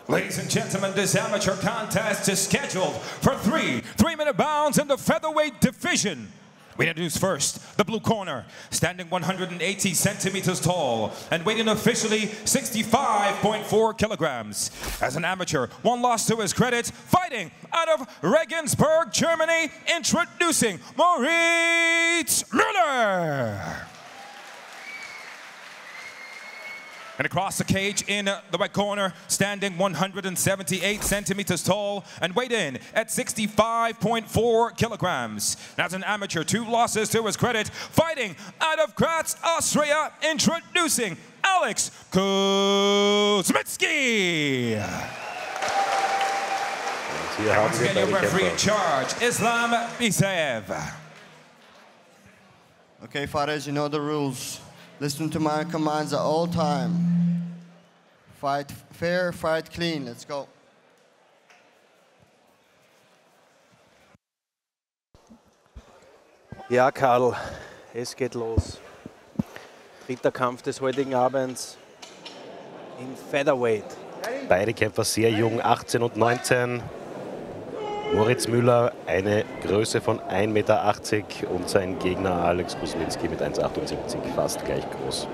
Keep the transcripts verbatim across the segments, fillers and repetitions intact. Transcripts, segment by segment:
Ladies and gentlemen, this amateur contest is scheduled for three three-minute bounds in the featherweight division. We introduce first the blue corner, standing one hundred eighty centimeters tall and weighing officially sixty-five point four kilograms. As an amateur, one loss to his credit, fighting out of Regensburg, Germany, introducing Moritz Müller. And across the cage in the right corner, standing one hundred seventy-eight centimeters tall and weighed in at sixty-five point four kilograms. As an amateur, two losses to his credit, fighting out of Graz, Austria, introducing Aleks Kuzmytskyi. Once again, your referee in charge, Islam Bisev. Okay, fighters, you know the rules. Listen to my commands at all time. Fight fair, fight clean. Let's go. Ja, Karl, es geht los. Dritter Kampf des heutigen Abends in Featherweight. Beide Kämpfer sehr jung, achtzehn und neunzehn. Moritz Müller, eine Größe von ein Meter achtzig und sein Gegner Aleks Kuzmytskyi mit eins Meter achtundsiebzig, fast gleich groß.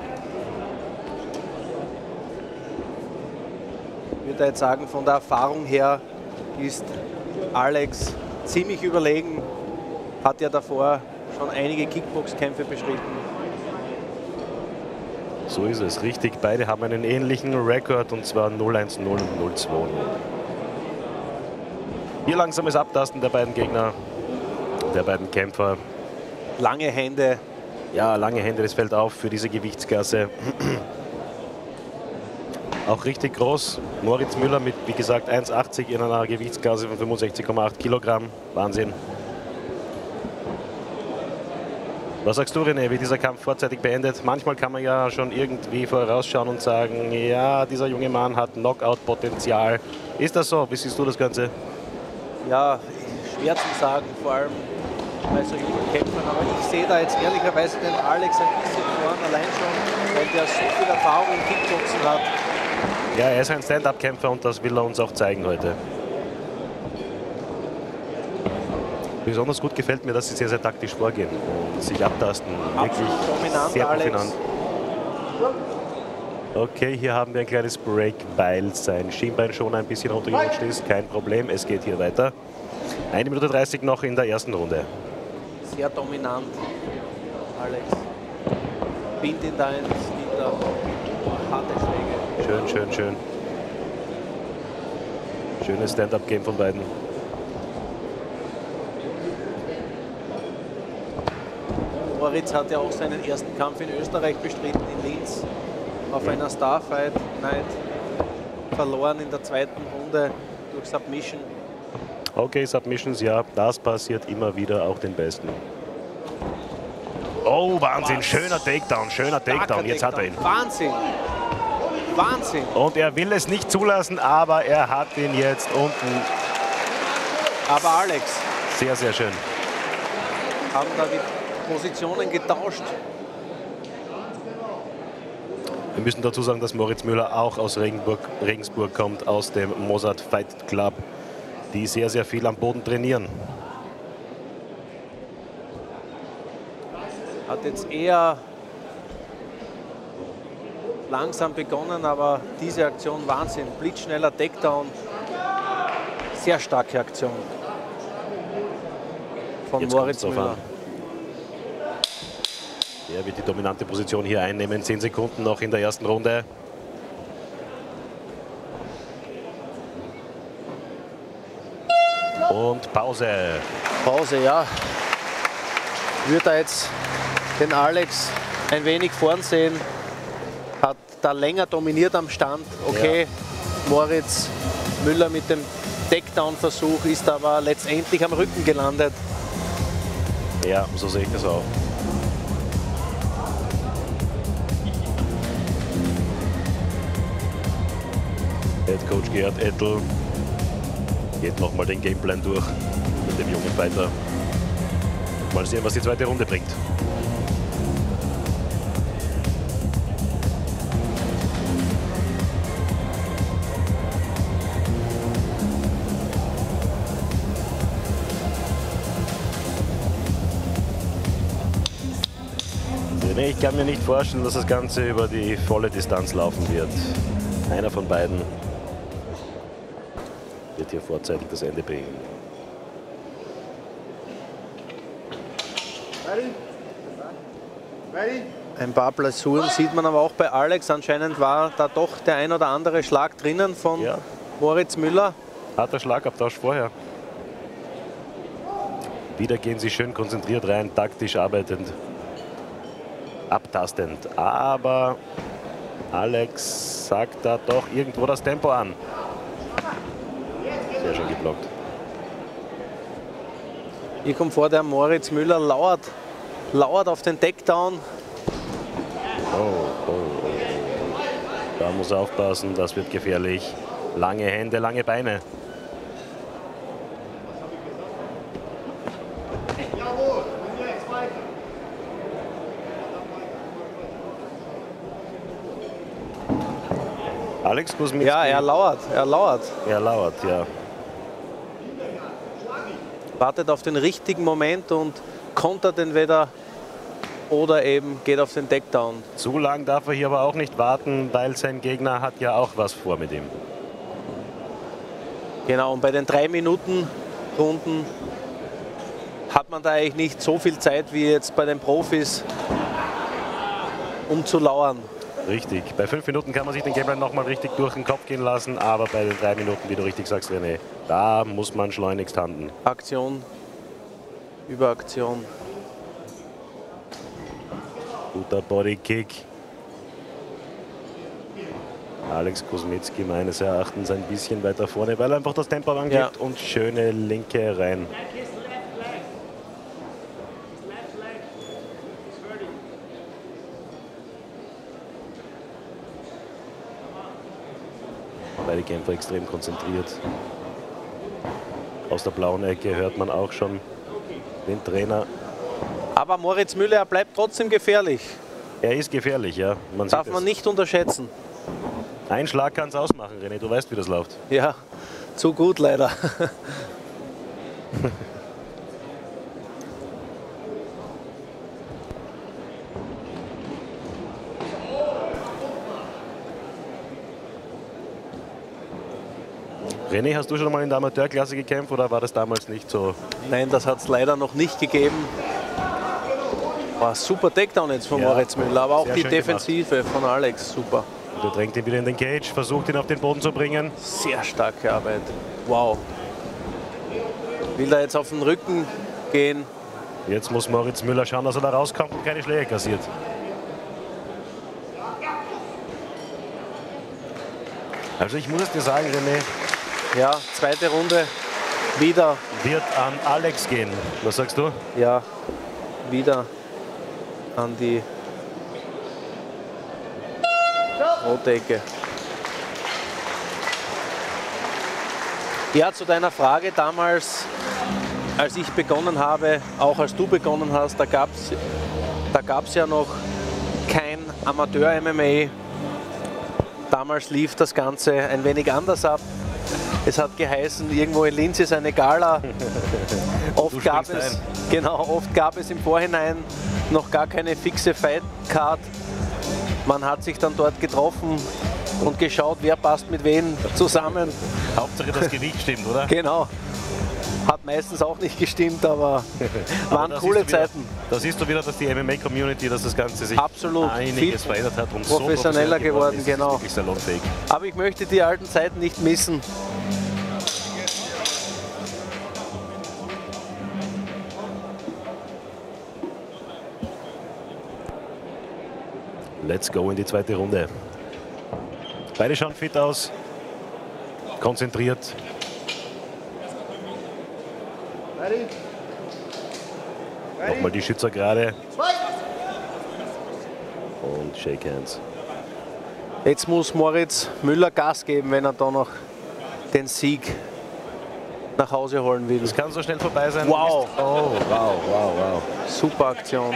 Ich würde jetzt sagen, von der Erfahrung her ist Aleks ziemlich überlegen. Hat ja davor schon einige Kickbox-Kämpfe bestritten. So ist es, richtig. Beide haben einen ähnlichen Rekord, und zwar null eins null und null zwei null. Hier langsames Abtasten der beiden Gegner, der beiden Kämpfer. Lange Hände. Ja, lange Hände, das fällt auf für diese Gewichtsklasse. Auch richtig groß. Moritz Müller mit, wie gesagt, eins Meter achtzig in einer Gewichtsklasse von fünfundsechzig Komma acht Kilogramm. Wahnsinn. Was sagst du, René, wie dieser Kampf vorzeitig beendet? Manchmal kann man ja schon irgendwie vorausschauen und sagen, ja, dieser junge Mann hat Knockout-Potenzial. Ist das so? Wie siehst du das Ganze? Ja, schwer zu sagen, vor allem bei so jungen Kämpfern. Aber ich sehe da jetzt ehrlicherweise den Aleks ein bisschen vorn, allein schon, weil der so viel Erfahrung im Kickboxen hat. Ja, er ist ein Stand-Up-Kämpfer und das will er uns auch zeigen heute. Besonders gut gefällt mir, dass sie sehr, sehr taktisch vorgehen und sich abtasten. Absolut wirklich dominant, sehr Aleks. dominant. Okay, hier haben wir ein kleines Break, weil sein Schienbein schon ein bisschen runtergerutscht ist. Kein Problem, es geht hier weiter. eine Minute dreißig noch in der ersten Runde. Sehr dominant, Aleks. Bind ihn da ins Nieder. Harte Schläge. Schön, schön, schön. Schönes Stand-Up-Game von beiden. Moritz hat ja auch seinen ersten Kampf in Österreich bestritten, in Linz. Auf einer Starfight Night verloren in der zweiten Runde durch Submission. Okay, Submissions, ja, das passiert immer wieder auch den Besten. Oh, Wahnsinn, was? Schöner Takedown, schöner Takedown, jetzt Takedown. hat er ihn. Wahnsinn, Wahnsinn. Und er will es nicht zulassen, aber er hat ihn jetzt unten. Aber Aleks. Sehr, sehr schön. Haben da die Positionen getauscht. Wir müssen dazu sagen, dass Moritz Müller auch aus Regensburg, Regensburg kommt, aus dem Mozart Fight Club, die sehr, sehr viel am Boden trainieren. Hat jetzt eher langsam begonnen, aber diese Aktion Wahnsinn. Blitzschneller Takedown. Sehr starke Aktion von Jetzt Moritz Müller. Er wird die dominante Position hier einnehmen. zehn Sekunden noch in der ersten Runde. Und Pause. Pause, ja. Wird er jetzt den Aleks ein wenig vorn sehen. Hat da länger dominiert am Stand. Okay, ja. Moritz Müller mit dem Takedown-Versuch ist aber letztendlich am Rücken gelandet. Ja, so sehe ich das auch. Head Coach Gerhard Ettel geht nochmal den Gameplan durch mit dem jungen Fighter. Mal sehen, was die zweite Runde bringt. ich kann mir nicht vorstellen, dass das Ganze über die volle Distanz laufen wird. Einer von beiden wird hier vorzeitig das Ende bringen. Ein paar Blessuren sieht man aber auch bei Aleks. Anscheinend war da doch der ein oder andere Schlag drinnen von ja. Moritz Müller. Harter Schlagabtausch vorher. Wieder gehen sie schön konzentriert rein, taktisch arbeitend, abtastend. Aber Aleks sagt da doch irgendwo das Tempo an. Sehr schön geblockt. Hier kommt vor, der Moritz Müller lauert, lauert auf den Takedown. Oh, oh, oh. Da muss er aufpassen, das wird gefährlich. Lange Hände, lange Beine. Aleks Kuzmytskyi. Ja, er lauert, er lauert. Er lauert, ja. Wartet auf den richtigen Moment und kontert den wieder oder eben geht auf den Takedown. Zu lang darf er hier aber auch nicht warten, weil sein Gegner hat ja auch was vor mit ihm. Genau, und bei den drei Minuten Runden hat man da eigentlich nicht so viel Zeit wie jetzt bei den Profis, um zu lauern. Richtig, bei fünf Minuten kann man sich den Gameplan nochmal richtig durch den Kopf gehen lassen, aber bei den drei Minuten, wie du richtig sagst, René, da muss man schleunigst handeln. Aktion über Aktion. Guter Bodykick. Aleks Kuzmytskyi meines Erachtens ein bisschen weiter vorne, weil er einfach das Tempo angibt ja. Und schöne linke rein. Beide Kämpfer extrem konzentriert. Aus der blauen Ecke hört man auch schon den Trainer. Aber Moritz Müller bleibt trotzdem gefährlich. Er ist gefährlich, ja. Man Darf man nicht unterschätzen. Ein Schlag kann es ausmachen, René. Du weißt, wie das läuft. Ja, zu gut leider. René, hast du schon mal in der Amateurklasse gekämpft oder war das damals nicht so? Nein, das hat es leider noch nicht gegeben. War super Takedown jetzt von ja, Moritz Müller, aber auch die Defensive gemacht. Von Aleks, super. Und er drängt ihn wieder in den Cage, versucht ihn auf den Boden zu bringen. Sehr starke Arbeit, wow. Will er jetzt auf den Rücken gehen. Jetzt muss Moritz Müller schauen, dass er da rauskommt und keine Schläge kassiert. Also ich muss es dir sagen, René. Ja, zweite Runde wieder. Wird an Aleks gehen. Was sagst du? Ja, wieder an die rote Ecke. Ja, zu deiner Frage damals, als ich begonnen habe, auch als du begonnen hast, da gab es da gab's ja noch kein Amateur-M M A. Damals lief das Ganze ein wenig anders ab. Es hat geheißen, irgendwo in Linz ist eine Gala. Oft gab, es, genau, oft gab es im Vorhinein noch gar keine fixe Fight-Card. Man hat sich dann dort getroffen und geschaut, wer passt mit wem zusammen. Hauptsache das Gewicht stimmt, oder? Genau. Hat meistens auch nicht gestimmt, aber waren aber coole Zeiten. Da siehst du wieder, dass die M M A-Community, dass das Ganze sich absolut einiges verändert hat und professioneller so geworden, ist, genau. Ist salonfähig. Aber ich möchte die alten Zeiten nicht missen. Let's go in die zweite Runde. Beide schauen fit aus, konzentriert. Nochmal die Schützer gerade. Und Shake Hands. Jetzt muss Moritz Müller Gas geben, wenn er da noch den Sieg nach Hause holen will. Das kann so schnell vorbei sein. Wow. Oh, wow, wow, wow. Super Aktion.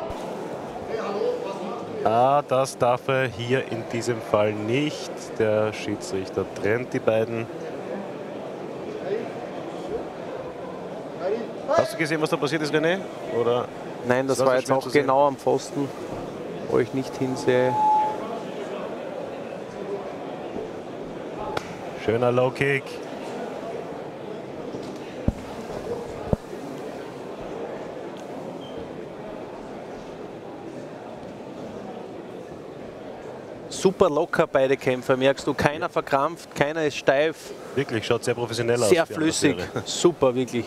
Ah, das darf er hier in diesem Fall nicht. Der Schiedsrichter trennt die beiden. Hast du gesehen, was da passiert ist, René? Oder? Nein, das, das war jetzt auch genau am Pfosten, wo ich nicht hinsehe. Schöner Low-Kick. Super locker beide Kämpfer, merkst du, keiner verkrampft, keiner ist steif. Wirklich, schaut sehr professionell aus. Sehr flüssig, super, wirklich.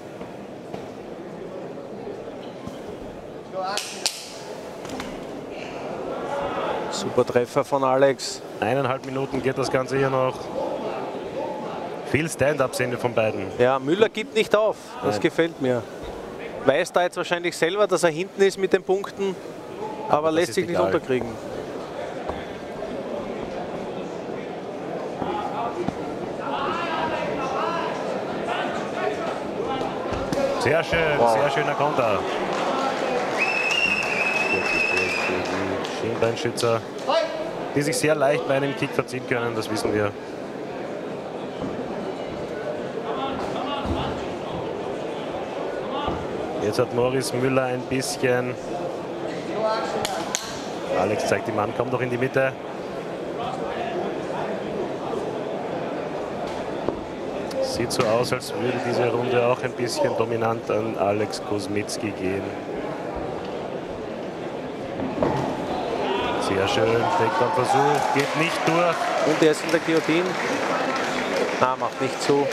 Super Treffer von Aleks. Eineinhalb Minuten geht das Ganze hier noch. Viel Stand-up sehen wir von beiden. Ja, Müller gibt nicht auf, das Nein. gefällt mir. Weiß da jetzt wahrscheinlich selber, dass er hinten ist mit den Punkten, aber, aber lässt sich nicht egal. unterkriegen. Sehr schön, wow. Sehr schöner Konter. Schienbeinschützer, die sich sehr leicht bei einem Kick verziehen können, das wissen wir. Jetzt hat Moritz Müller ein bisschen. Aleks zeigt ihm an, kommt noch in die Mitte. Sieht so aus, als würde diese Runde auch ein bisschen dominant an Aleks Kuzmytskyi gehen. Sehr schön, Takedown-Versuch, geht nicht durch. Und er ist in der Guillotine. Ah, macht nicht zu.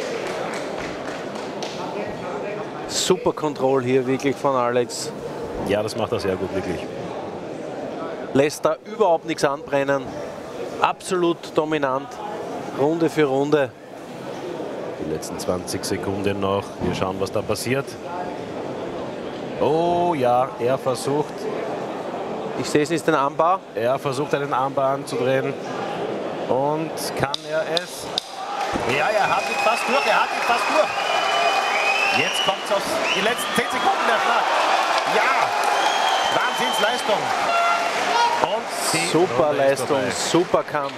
Super Kontrolle hier wirklich von Aleks. Ja, das macht er sehr gut, wirklich. Lässt da überhaupt nichts anbrennen. Absolut dominant, Runde für Runde. Die letzten zwanzig Sekunden noch. Wir schauen, was da passiert. Oh ja, er versucht. Ich sehe es nicht, den Armbar. Er versucht einen Armbar anzudrehen. Und kann er es? Ja, er hat ihn fast durch. Er hat ihn fast durch. Jetzt kommt es auf die letzten zehn Sekunden der Schlag. Ja, Wahnsinnsleistung. Und super Leistung, super Kampf.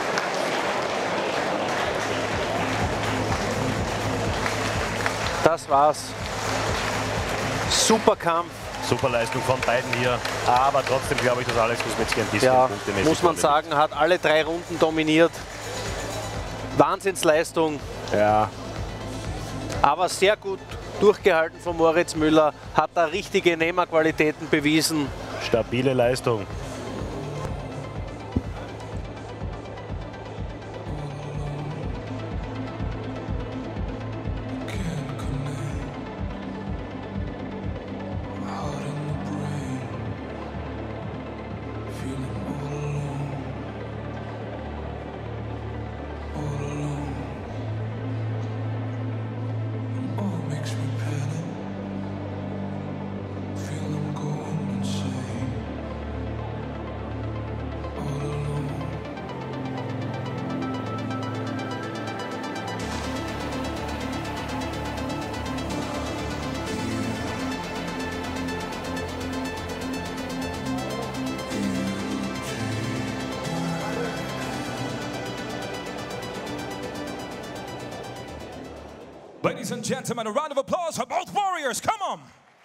Das war's. Super Kampf. Super Leistung von beiden hier. Aber trotzdem glaube ich, dass Aleks Kuzmytskyi ein bisschen ja, punktemäßig muss man sagen, hat alle drei Runden dominiert. Wahnsinnsleistung. Ja. Aber sehr gut durchgehalten von Moritz Müller. Hat da richtige Nehmerqualitäten bewiesen. Stabile Leistung. Ladies and gentlemen, a round of applause for both warriors. Come on.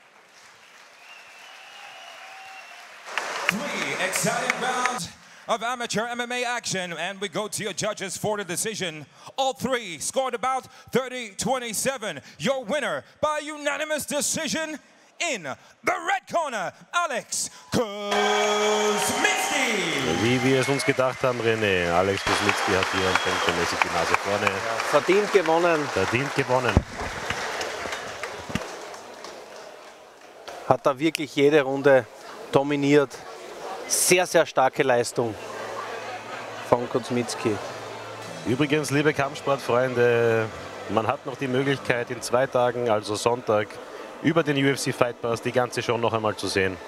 Three exciting rounds of amateur M M A action, and we go to your judges for the decision. All three scored about thirty twenty-seven. Your winner by unanimous decision in the red corner, Aleks Kuzmytskyi. Wie wir es uns gedacht haben, René. Aleks Kuzmytskyi hat hier punktemäßig die Nase vorne. Ja, verdient gewonnen. Verdient gewonnen. Hat da wirklich jede Runde dominiert. Sehr, sehr starke Leistung von Kuzmytskyi. Übrigens, liebe Kampfsportfreunde, man hat noch die Möglichkeit, in zwei Tagen, also Sonntag, über den U F C Fight Pass die ganze Show noch einmal zu sehen.